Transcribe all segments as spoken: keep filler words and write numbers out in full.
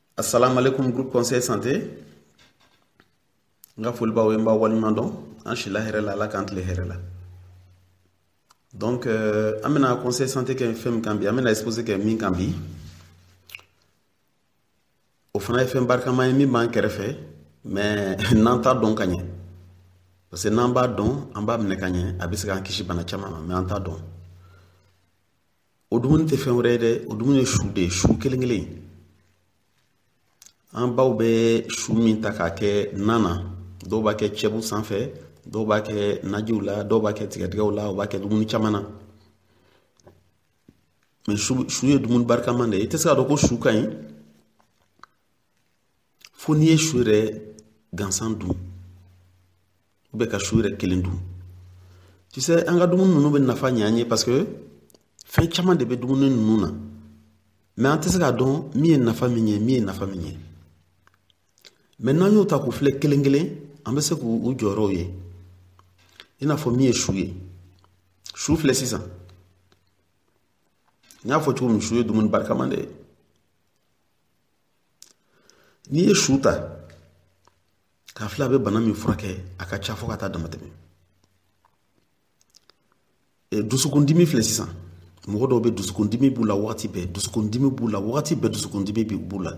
Assalamu alaikum groupe conseil santé. Nga fulba wemba walimando an shila herela la kant le herela. Donc euh, amena conseil santé ke fem kambi amena exposé ke min kambi. O fana fem barka may mi ban kerefe mais nanta don kanye. Parce que namba don amba mne kanye abisa kan kishi bana chama mais anta don. O dumun te fem rede o dumun shude shu kelengele. An baw be shu min ta ka kɛ nana dɔw b'a kɛ cɛbu sanfɛ dɔw b'a kɛ najiw la dɔw b'a kɛ tigɛtigɛw la o b'a kɛ dumuni caman na mais shu shu ye dumuni barikaman de ye i tɛ se ka dɔn ko shu ka ɲi fo n'i ye shu yɛrɛ gansan dun ou bien ka shu yɛrɛ kelen dun tu sais an ka dumuni ninnu bɛ nafa ɲɛ an ye parce que fɛn caman de bɛ dumuni ninnu na mais an tɛ se k'a dɔn min ye nafa min ye min ye nafa min ye. Maintenant, nous avons fait kelen kelen, on va se ku joro ye. Ina fo mi chouye. Chou fle sisa. Nya fo tu mi chouye du mun barka mande. Ni e chouta. Ka fla be bana mi frake aka cha fo kata damatemi. E dusukundimi fle sisa. Mo do be dusukundimi bula wati be, dusukundimi bula wati be dusukundimi bi bula.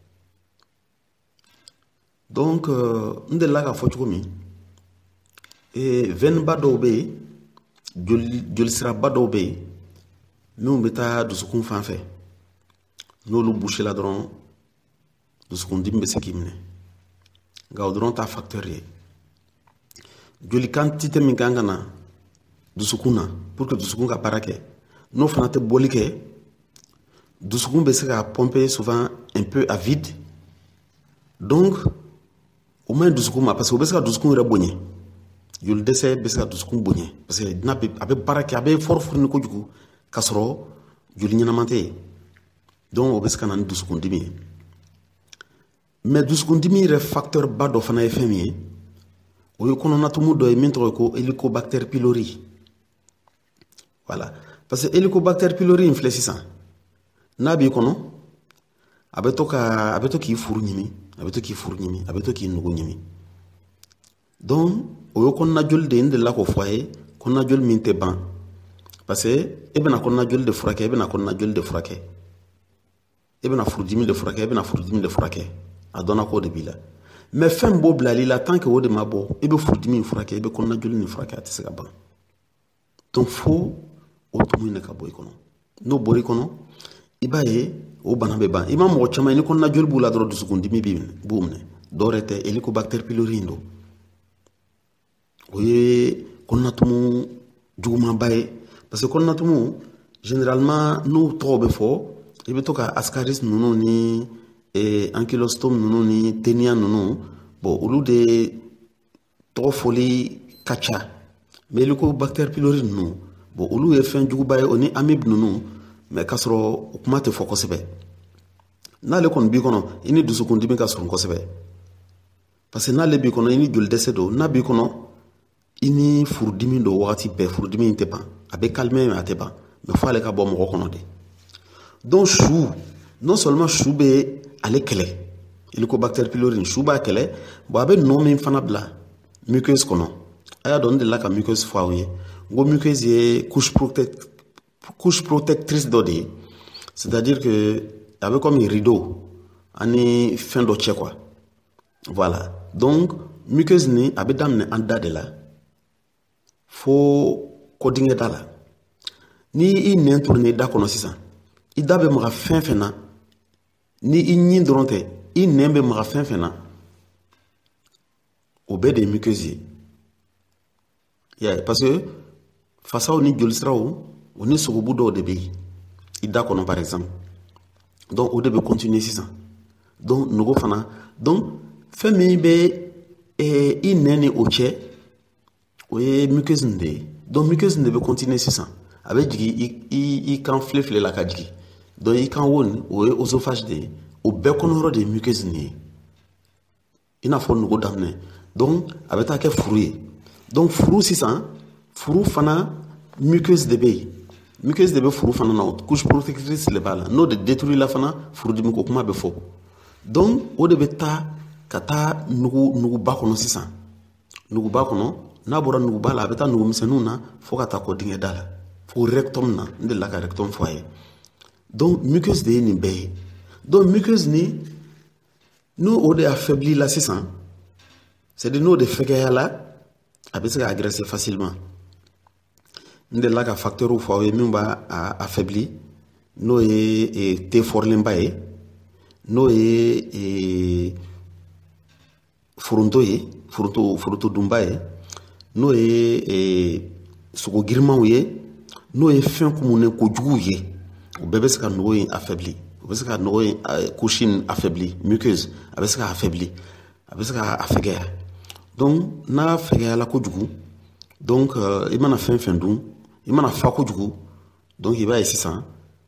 Donc, on est là à faire comme et vingt badobe, jol sera badobe, nous on beta de ce qu'on fait. Nous le boucher là dedans, de ce qu'on dit mais c'est qui mène. Gaudron ta factory. Joli quantité mingangana, de ce qu'on a pour que de ce qu'on a paraqué. Nous faisons te bolike, de ce qu'on baisse à pomper souvent un peu à vide. Donc au moins dusukun parce que o bɛ se ka dusukun yɛrɛ bonɲɛ joli dɛsɛ bɛ se ka dusukun bonɲɛ parce que n'a bɛ a bɛ baara kɛ a bɛ fɔri furini kojugu k'a sɔrɔ joli ɲɛnama tɛ yen donc o bɛ se ka na ni dusukundimi ye mais dusukundimi yɛrɛ facteur ba dɔ fana ye fɛn min ye o ye kɔnɔnatumu dɔ ye min tɔgɔ ye ko helicobacter pylori voilà parce que helicobacter pylori in filɛ sisan n'a b'i kɔnɔ a bɛ to ka a bɛ to k'i furu ɲimi a bɛ to k'i furu ɲimi a bɛ to k'i nugu ɲimi donc o ye kɔnɔna joli de ye n delila k'o fɔ a ye kɔnɔna joli min tɛ ban parce que e bɛna kɔnɔna joli de furakɛ e bɛna kɔnɔna joli de furakɛ e bɛna furudimi de furakɛ e bɛna furudimi de furakɛ a dɔnna k'o de b'i la mais fɛn b'o bilali la tant que o de ma bɔ e bɛ furudimi in furakɛ e bɛ kɔnɔna joli nin furakɛ a tɛ se ka ban donc fo o tumu in de ka bɔ i kɔnɔ n'o bɔra i kɔnɔ i b'a ye o bana bɛ ban i ma mɔgɔ caman ye ni kɔnɔna joli b'u la dɔrɔn dusukundimi b'u minɛ dɔw yɛrɛ tɛ helicobacter pylori in don o ye kɔnɔnatumu jugumanba ye parce que kɔnɔnatumu généralement n'u tɔgɔ bɛ fɔ i bɛ to ka ascaris ninnu ni ankylostom ninnu ni ténia ninnu bon olu de tɔgɔ fɔli ka ca mais helicobacter pylori ninnu bon olu ye fɛn juguba ye o ni amibe ninnu mais k'a sɔrɔ o kuma tɛ fɔ kosɛbɛ n'ale kɔni b'i kɔnɔ i ni dusukundimi ka surun kosɛbɛ parce que n'ale b'i kɔnɔ i ni joli dɛsɛ don n'a b'i kɔnɔ i ni furudimi don wagati bɛɛ furudimi in tɛ ban a bɛ calmer mais a tɛ ban mais fo ale ka bɔ mɔgɔ kɔnɔ de donc su non seulement su bɛ ale kɛlɛ helicobacter pylori su b'a kɛlɛ bon a bɛ nɔ min fana bila muqueuse kɔnɔ a y'a dɔn n delila ka muqueuse fɔ aw ye n ko muqueuse ye couche protect couche protectrice dɔ de ye c'est-à-dire que a bɛ comme rideau ani fɛn dɔ cɛ quoi voilà donc muqueuse ni a bɛ daminɛ an da de la fo kɔdingɛ da la ni i nɛn turuni i da kɔnɔ sisan i da bɛ maga fɛn fɛn na ni i ɲin dɔrɔn tɛ i nɛn bɛ maga fɛn fɛn na o bɛɛ de ye muqueuse ye yeah, parce que fasaw ni jolisiraw o ni sogobu dɔw de bɛ yen i da kɔnɔ par exemple donc o de bɛ continuer sisan donc nogo fana donc fɛn min bɛ eh, i nɛn ni o cɛ o ye muqueuse nin de ye donc muqueuse nin de bɛ continuer sisan a bɛ jigin i i i kan filɛ filɛ la ka jigin donc i kan wo nin o ye oesophage de ye o bɛɛ kɔnɔyɔrɔ de ye muqueuse nin ye i n'a fɔ nogo daminɛ donc a bɛ taa kɛ furu ye donc furu sisan furu fana muqueuse de bɛ yen muqueuse de bɛ furu fana na couche protectrice de b'a la n'o de détruit la fana furudimi ko kuma bɛ fɔ donc o de bɛ taa ka taa nugu nuguba kɔnɔ sisan nuguba kɔnɔ n'a bɔra nuguba la a bɛ taa nugumisɛnninw na fo ka taa kɔ dingɛ da la fo rectum na n delila ka rectum fɔ a ye donc muqueuse de ye nin bɛɛ ye donc muqueuse ni n'o o de affaibli la sisan c'est à dire n'o de fɛgɛya la a bɛ se ka agresser facilement n delila ka facteurs fɔ aw ye min b'a affaibli n'o ye te fɔrilenba ye n'o ye foronto ye foronto foronto dunba ye n'o ye sogo girimanw ye n'o ye fɛn kumunen kojuguw ye o bɛɛ bɛ se ka nogo in affaibli o bɛ se ka nogo in couche in affaibli muqueuse a bɛ se ka affaibli a bɛ se ka a fɛgɛya donc n'a fɛgɛyala kojugu donc i mana fɛn fɛn dun i mana fa kojugu donc i b'a ye sisan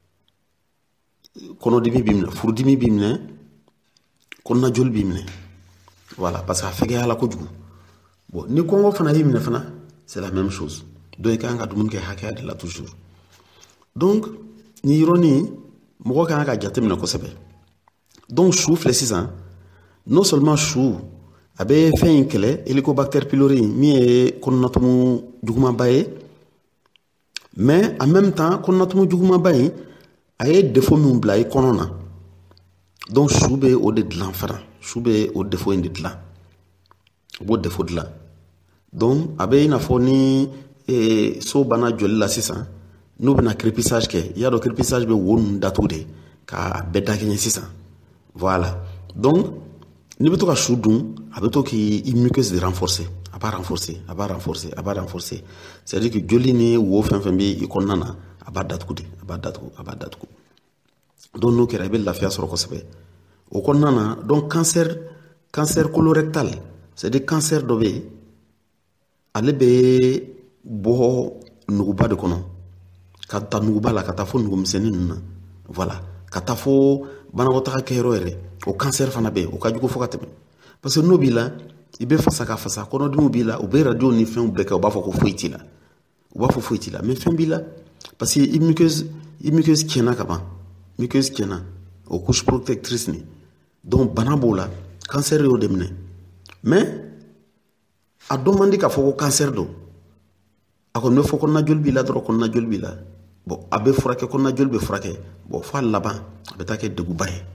kɔnɔdimi b'i minɛ furudimi b'i minɛ kɔnɔna joli b'i minɛ voilà parce que a fɛgɛyala kojugu bon ni kɔngɔ fana y'i minɛ fana c'est la même chose donc i kan ka dumuni kɛ hakɛya de la toujours donc ni yɔrɔnin mɔgɔ kan ka jateminɛ kosɛbɛ donc su filɛ sisan non seulement su a bɛ fɛn in kɛlɛ helicobacter pylori min ye kɔnɔnatumu jugumanba ye mais en même temps kɔnɔnatumu jugumanba in a ye défaut min bila i kɔnɔ na donc su bɛ o de dilan fana su bɛ o défaut in de dilan o b'o défaut dilan donc a bɛ i n'a fɔ ni eh, so banna joli la sisan n'u bɛna crépissage kɛ i y'a dɔn crépissage bɛ wo ninnu datugu de k'a bɛɛ dakɛɲɛ sisan voilà donc n'i bɛ to ka su dun a bɛ to k'i muqueuse de renforcer a b'a renforcer a b'a renforcer a b'a renforcer c'est à dire que joli ni wo fɛn fɛn bɛ i kɔnɔna na a b'a datugu de a b'a datugu a b'a datugu donc n'o kɛra i bɛ lafiya sɔrɔ kosɛbɛ o kɔnɔna na donc cancer cancer colorectal c'est à dire cancer dɔ bɛ yen ale bɛ bɔ nuguba de kɔnɔ ka taa nuguba la ka taa fo nugumisɛnnin ninnu na voilà ka taa fo banakɔtaga kɛyɔrɔ yɛrɛ o cancer fana bɛ yen o ka jugu fo ka tɛmɛ parce que n'o b'i la i bɛ fasa ka fasa kɔnɔdimiw b'i la u bɛ radio ni fɛnw bɛɛ kɛ u b'a fɔ ko foyi t'i la u b'a fɔ foyi t'i la mais fɛn b'i la parce que i muqueuse i muqueuse tiɲɛna ka ban muqueuse tiɲɛna o couche protectrice ni donc bana b'o la cancer y'o de minɛ mais a dɔn man di k'a fɔ ko cancer don a kɔni bɛ fɔ kɔnɔna joli b'i la dɔrɔn kɔnɔna joli b'i la bon a bɛ furakɛ kɔnɔna joli bɛ furakɛ bon f'a laban a bɛ taa kɛ degunba ye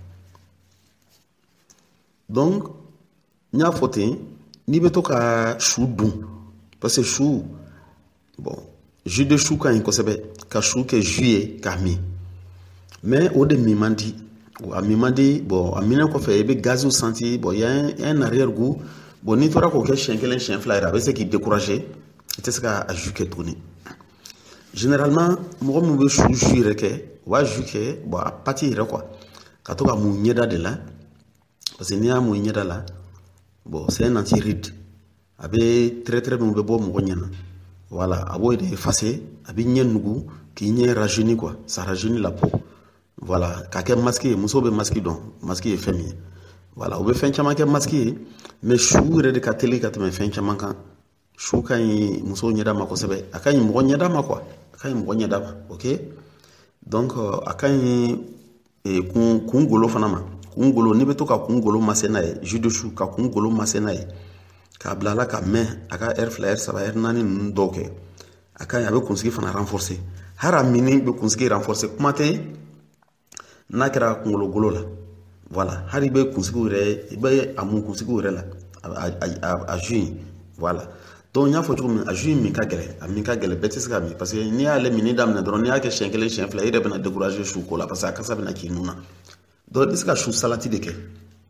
donc n y'a fɔ ten n'i bɛ to ka su dun parce que su bon jus de su ka ɲi kosɛbɛ ka su kɛ jus ye k'a min mais o de min man di a min man di bon a minɛ kɔfɛ i bɛ gaziw senti bon il y a un, un arrière goût bon n'i tora k'o kɛ siɲɛ kelen siɲɛ fila yɛrɛ a bɛ se k'i décourager i tɛ se ka a jus kɛ tuguni généralement mɔgɔ min bɛ su jus yɛrɛ kɛ u b'a jus kɛ bon a pati yɛrɛ quoi ka to ka mun ɲɛda de la parce que n'i y'a mun ɲɛda la bon c'est un anti-ride a bɛ tɛrɛtɛrɛ min bɛ bɔ mɔgɔ ɲɛ na voilà a b'o de effacer a bɛ ɲɛ nugu k'i ɲɛ rajeunir quoi ça rajeunit la peau voilà k'a kɛ masque ye musow bɛ masque dɔn masque ye fɛn min ye voilà u bɛ fɛn caman kɛ masque ye mais su yɛrɛ de ka teli ka tɛmɛ fɛn caman kan su ka ɲi musow ɲɛda ma kosɛbɛ a ka ɲi mɔgɔ ɲɛda ma quoi a ka ɲi mɔgɔ ɲɛda ma ok donc a ka ɲi kun kun golo fana ma kun golo n'i bɛ to ka kun golo masse n'a ye jus de su ka kun golo masse n'a ye k'a bila a la ka mɛn a ka heure fila heure saba heure naani ninnu dɔw kɛ a ka ɲi a bɛ kunsigi fana renforcer hali a mini bɛ kunsigi renforcer kuma tɛ n'a kɛra kunkolo golo la voilà hali i bɛ kunsigiw yɛrɛ i bɛ a mun kunsigiw yɛrɛ la a a a jus in voilà donc n y'a fɔ cogo min a jus in min ka gɛlɛn a min ka gɛlɛn bɛɛ tɛ se k'a min parce que n'i y'ale mini daminɛ dɔrɔn n'i y'a kɛ siɲɛ kelen siɲɛ fila i yɛrɛ bɛna décourager su ko la parce que a kasa bɛna k'i nun na donc i bɛ se ka su salati de kɛ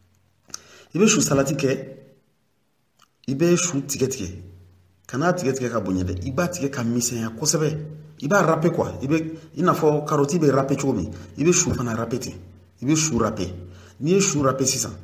i bɛ su salati kɛ i bɛ su tigɛ tigɛ kana tigɛ tigɛ ka bonya dɛ i b'a tigɛ ka misɛnya kosɛbɛ i b'a râper quoi i bɛ i n'a fɔ carotte bɛ râper cogo min i bɛ su fana râper ten i bɛ su râper n'i ye su râper sisan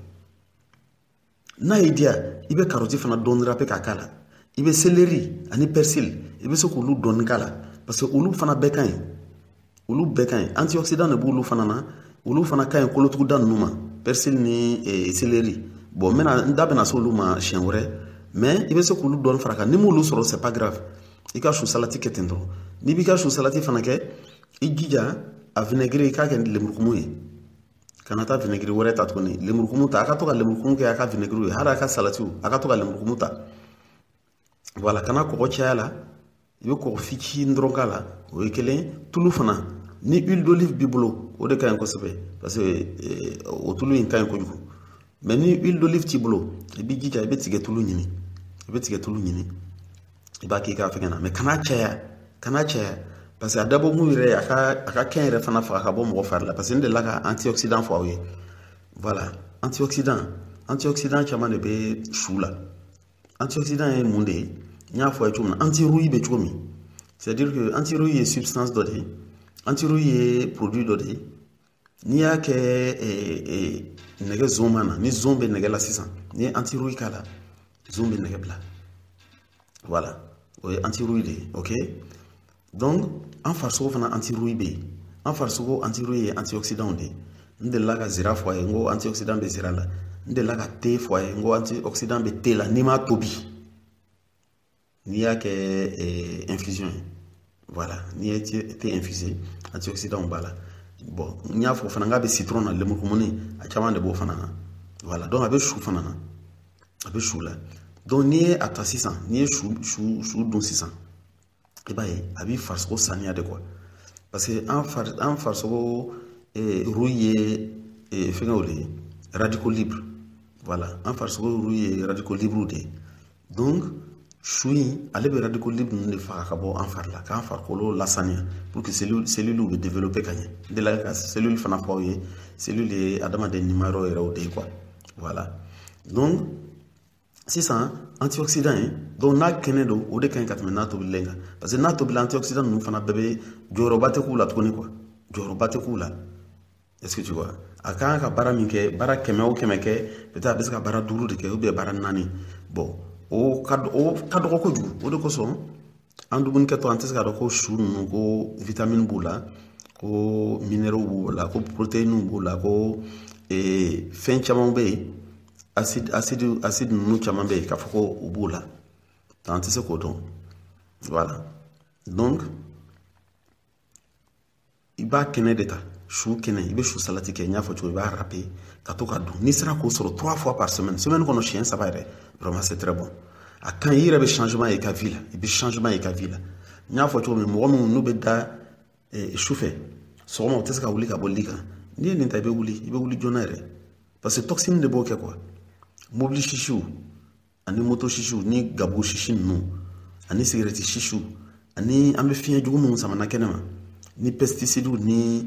n'a y'i diya i bɛ carotte fana dɔɔni râper k'a k'a la i bɛ céleri ani persil i bɛ se k'olu dɔɔni k'a la parce que olu fana bɛɛ ka ɲi olu bɛɛ ka ɲi antioxydant de b'olu fana na olu fana ka ɲi kolotuguda ninnu ma persil ni céleri bon n bɛna n da bɛna se olu ma siɲɛ wɛrɛ mais i bɛ se k'olu dɔɔni fara kan ni m'olu sɔrɔ c'est pas grave i ka su salati kɛ ten dɔrɔn n'i b'i ka su salati fana kɛ i jija a vinaigre i k'a kɛ lemurukumu ye kana taa vinɛgiri wɛrɛ ta tuguni lemurukumu ta a ka to ka lemurukumu kɛ a ka vinɛgiriw ye hali a ka salatiw a ka to ka lemurukumu ta voilà kana kɔgɔ caya la i bɛ kɔgɔ fitinin dɔrɔn k'a la o ye kelen tulu fana ni huile d'olive b'i bolo o de ka ɲi kosɛbɛ parce que o tulu in ka ɲi kojugu mais ni huile d'olive t'i bolo i b'i jija i bɛ tigɛ tulu ɲini i bɛ tigɛ tulu ɲini i b'a k'i ka fɛngɛ na mais kana caya kana caya parce que a dabɔ mun yɛrɛ a ka a ka kɛn yɛrɛ fana faga ka bɔ mɔgɔ fari la parce que n delila ka antioxydant fɔ aw ye voilà antioxydant antioxydant caman de bɛ su la antioxydant ye mun de ye n y'a fɔ a ye cogo min na antirouille bɛ cogo min c'est à dire que antirouille ye substance dɔ de ye antirouille ye produit dɔ de ye n'i y'a kɛ nɛgɛ zɔnma na ni zɔn bɛ nɛgɛ la sisan n'i ye antirouille k'a la zɔn bɛ nɛgɛ bila voilà o ye antirouille de ye ok donc an farisogo fana antirouille bɛ yen an farisogo antirouille ye antioxydant de ye n delila ka zira fɔ a ye n ko antioxydant bɛ zira la n delila ka te fɔ a ye n ko antioxydant bɛ te la n'i m'a tobi n'i y'a kɛ infusion ye voilà n'i ye te infusé antioxydant b'a la bon n y'a fɔ fana n k'a bɛ citron na lemurukumuni a caman de b'o fana na voilà donc a bɛ su fana na a bɛ su la donc n'i ye a ta sisan n'i ye su su su dun sisan i b'a ye a b'i farisogo saniya de quoi parce que an far an farisogo rouille ye fɛngɛw de ye radicaux libres voilà an farisogo rouille ye radicaux libres de ye donc su in ale bɛ radicaux libres ninnu de faga ka bɔ an fari la k'an farikolo lasaniya pour que cellule cellules bɛ développer ka ɲɛ n delila ka cellule fana fɔ aw ye cellule ye adamaden nimayɔrɔ yɛrɛw de ye quoi voilà donc sisan antioxydant ye donc n'a kɛnɛ don o de ka ɲi ka tɛmɛ n'a tobilen kan parce que n'a tobila antioxydant ninnu fana bɛɛ bɛ jɔyɔrɔba tɛ k'u la tuguni quoi jɔyɔrɔba tɛ k'u la est-ce que tu vois a ka kan ka baara min kɛ baara kɛmɛ o kɛmɛ kɛ peut-être a bɛ se ka baara duuru de kɛ ou bien baara naani bon o ka o ka dɔgɔ kojugu o de kosɔn an dumunikɛtɔ an tɛ se k'a dɔn ko su ninnu ko vitamine b'u la ko minéraux b'u la ko protéines b'u la ko fɛn caman bɛ yen acide acide acide ninnu caman bɛ yen k'a fɔ ko o b'u la an tɛ se k'o dɔn voilà donc i b'a kɛnɛ de ta su kɛnɛ i bɛ su salati kɛ n y'a fɔ cogo i b'a râper ka to ka dun n'i sera k'o sɔrɔ trois fois par semaine semaine kɔnɔ siɲɛ saba yɛrɛ vraiment c'est très bon a kan i yɛrɛ bɛ changement ye i ka vie la i bɛ changement ye i ka vie la n y'a fɔ cogo min mɔgɔ minnu n'u bɛ da su fɛ sɔgɔma u tɛ se ka wuli ka bɔ li kan n'i ye nin ta i bɛ wuli i bɛ wuli joona yɛrɛ parce que toxine de b'o kɛ quoi mobili sisiw ani moto sisiw ni gabu sisi ninnu ani cigarette sisiw ani an bɛ fiɲɛ jugu minnu sama na kɛnɛma ni pesticides ni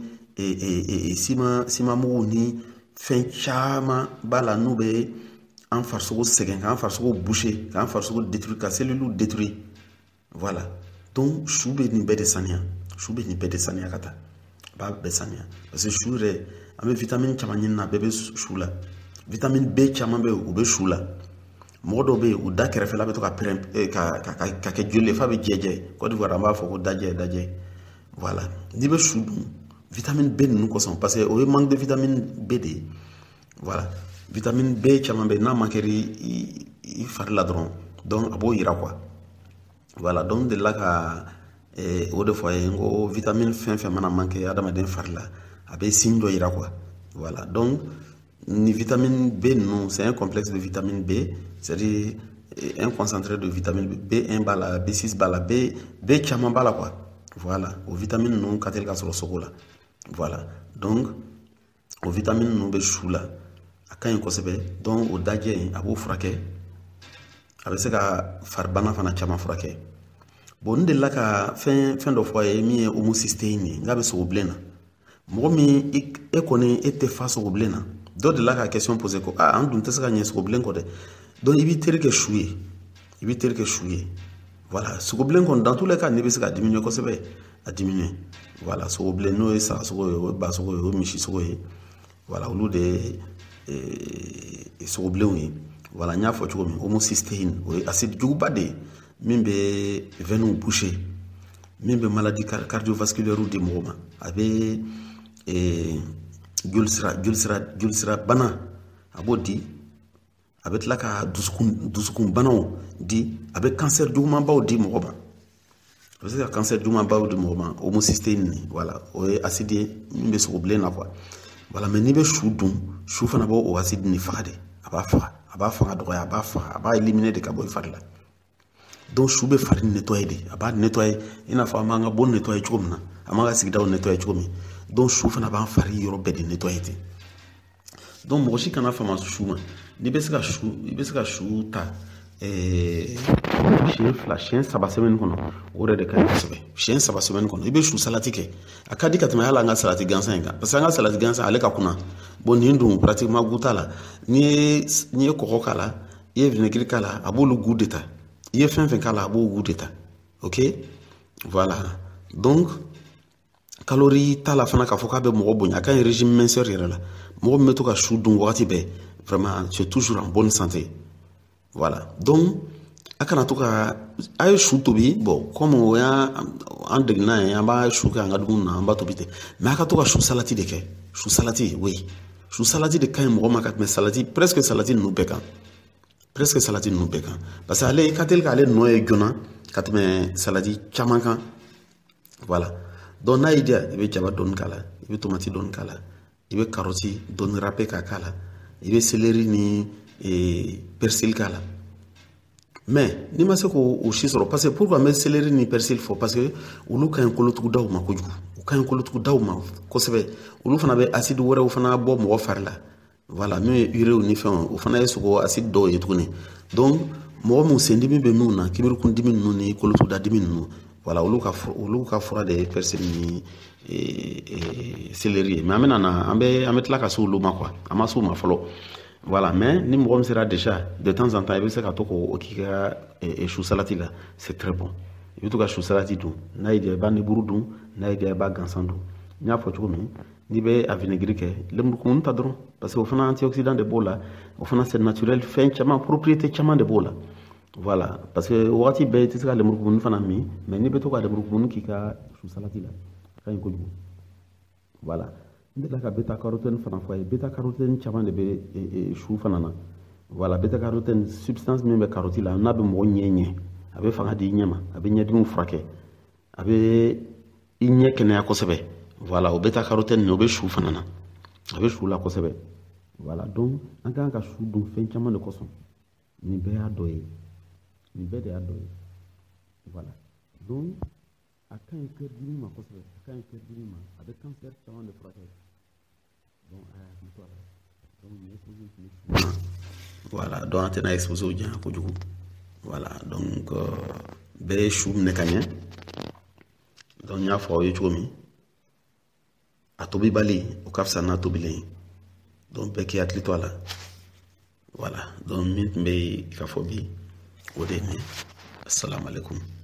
siman siman mugu ni fɛn caman b'a la n'u bɛ an farisogo sɛgɛn k'an farisogo boucher k'an farisogo détruire ka cellules détruire voilà donc su bɛ nin bɛɛ de saniya su bɛ nin bɛɛ de saniya ka taa a b'a bɛɛ saniya parce que su yɛrɛ an bɛ vitamine caman ɲini na a bɛɛ bɛ su la vitamine B caman bɛ yen u bɛ su la mɔgɔ dɔw bɛ yen u da kɛrɛfɛla bɛ to ka pɛrɛn ka ka ka kɛ joli ye f'a bɛ jɛjɛ Côte d'Ivoire an b'a fɔ ko dajɛ dajɛ voilà n'i bɛ su dun vitamine B ninnu kosɔn parce que o ye manque de vitamine B de ye voilà vitamine B caman bɛ yen n'a manqué i fari la dɔrɔn donc a b'o yira quoi voilà donc n delila ka o de fɔ a ye n ko vitamine fɛn fɛn mana manqué adamaden fari la a bɛ signe dɔ yira quoi voilà donc ni vitamine B ninnu c'est un complexe de vitamine B c'est-à-dire un concentré de vitamine B un b'a la B six b'a la B B caman b'a la quoi voilà o vitamine ninnu ka teli ka sɔrɔ sogo la voilà donc o vitamine ninnu bɛ su la a ka ɲi kosɛbɛ donc o dajɛ in a b'o furakɛ a bɛ se ka faribana fana caman furakɛ bon n delila ka fɛn fɛn dɔ fɔ a ye min ye homocysteine ye n k'a bɛ sogobilen na mɔgɔ min e kɔni e tɛ fa sogobilen na dɔ delila ka question poser ko ah an dun tɛ se ka ɲɛ sogobilen kɔ dɛ donc i b'i teri kɛ su ye i b'i teri kɛ su ye voilà sogobilen kɔni dans tous les cas n'i bɛ se ka diminuer kosɛbɛ a diminuer voilà sogobilen n'o ye sagasogo ye o ye basogo ye o ye misisogo ye voilà olu de ye sogobilenw ye voilà n y'a fɔ cogo min homocysteine o ye acide juguba de ye min bɛ veines boucher min bɛ maladie cardiovasculaire di mɔgɔ ma a bɛ joli sira joli sira joli sira bana a b'o di a bɛ tila ka dusukun dusukun banaw di a bɛ cancer jugumanbaw di mɔgɔ ma a bɛ se ka cancer jugumanbaw di mɔgɔ ma homocysteine voilà o ye acide ye min bɛ sogobilen na quoi voilà mais n'i bɛ su dun su fana b'o o acide nin faga de a b'a faga a b'a fanga dɔgɔya a b'a faga a b'a éliminer de ka bɔ i fari la donc su bɛ fari nettoyer de a b'a nettoyer i n'a fɔ an b'an ka bon nettoyer cogo min na an b'an ka sigidaw nettoyer cogo min donc su fana b'an fari yɔrɔ bɛɛ de nettoyer ten donc mɔgɔ si kana fama su ma n'i bɛ se ka su i bɛ se ka su ta siɲɛ fila siɲɛ saba semaine kɔnɔ o de ka ɲi kosɛbɛ siɲɛ saba semaine kɔnɔ i bɛ su salati kɛ a ka di ka tɛmɛ hali an ka salati gansan in kan parce que an ka salati gansan ale ka kunna bon nin dun pratiquement goût t'a la n'i ye n'i ye kɔgɔ k'a la i ye vinaigre k'a la a b'olu goût de ta i ye fɛn fɛn k'a la a b'o goût de ta ok voilà donc calorie t'a la fana k'a fɔ k'a bɛ mɔgɔ bonya a ka ɲi régime minceur yɛrɛ la mɔgɔ min bɛ to ka su dun wagati bɛɛ vraiment tu es toujours en bonne santé voilà donc a kana to ka a ye su tobi bon comme o y'an degina ye an b'a su kɛ an ka dumuni na an b'a tobi ten mais a ka to ka su salati de kɛ su salati oui su salati de ka ɲi mɔgɔ ma ka tɛmɛ salati presque salati ninnu bɛɛ kan presque salati ninnu bɛɛ kan parce que ale i ka teli k'ale nɔ ye joona ka tɛmɛ salati caman kan voilà donc n'a y'i diya i bɛ jaba dɔɔni k'a la i bɛ tomati dɔɔni k'a la i bɛ karɔti dɔɔni râpé ka k'a la i bɛ céleri ni persil k'a la mais n'i ma se k'o si sɔrɔ parce que pourquoi n bɛ céleri ni persil fɔ parce que olu ka ɲi kolotugudaw ma kojugu u ka ɲi kolotugudaw ma kosɛbɛ olu fana bɛ acide wɛrɛw fana bɔ mɔgɔ fari la voilà min ye uréw ni fɛnw o fana ye sogo acide dɔw ye tuguni donc mɔgɔ min sen dimi bɛ minnu na kibirikun dimi ninnu ni kolotuguda dimi ninnu voilà olu ka olu ka fura de ye persil ni céleri ye mais an bɛna na an bɛ an bɛ tila ka se olu ma quoi an ma se u ma fɔlɔ voilà mais ni mɔgɔ min sera déjà de temps en temps i bɛ se ka to k'o k'i ka su salati la c'est très bon i bɛ to ka su salati dun n'a y'i diya i b'a neburu dun n'a y'i diya i b'a gansan dun n y'a fɔ cogo min n'i bɛ a vinaigré kɛ lemurukumuni ta dɔrɔn parce que o fana antioxydant de b'o la o fana c'est naturel fɛn caman propriété caman de b'o la voilà parce que wagati bɛɛ i tɛ se ka lemurukumuni fana min mais n'i bɛ to ka lemurukumuni k'i ka su salati la a ka ɲi kojugu voilà n delila ka bêta carotène fana fɔ a ye bêta carotène caman de bɛ su fana na voilà bêta carotène substance min bɛ karɔti la n'a bɛ mɔgɔ ɲɛ ɲɛ a bɛ fanga di i ɲɛ ma a bɛ ɲɛdimiw furakɛ a bɛ i ɲɛ kɛnɛya kosɛbɛ voilà o bêta carotène o bɛ su fana na a bɛ su la kosɛbɛ voilà donc an ka kan ka su dun fɛn caman de kosɔn nin bɛɛ y'a dɔ ye nin bɛɛ de y'a dɔ ye voilà donc a ka ɲi cœur dimi ma kosɛbɛ a ka ɲi cœur dimi ma a bɛ cancer caman de furakɛ donc a hakili to a la donc nin exposé tun ye su voilà donc an tɛna exposé o janya kojugu voilà donc bɛɛ ye su minɛ ka ɲɛ donc n y'a fɔ aw ye cogo min a tobibali o ka fisa n'a tobilen ye donc bɛɛ k'i hakili to a la voilà donc min tun bɛ yen ka fɔ bi o de ye nin ye assalamu alaikum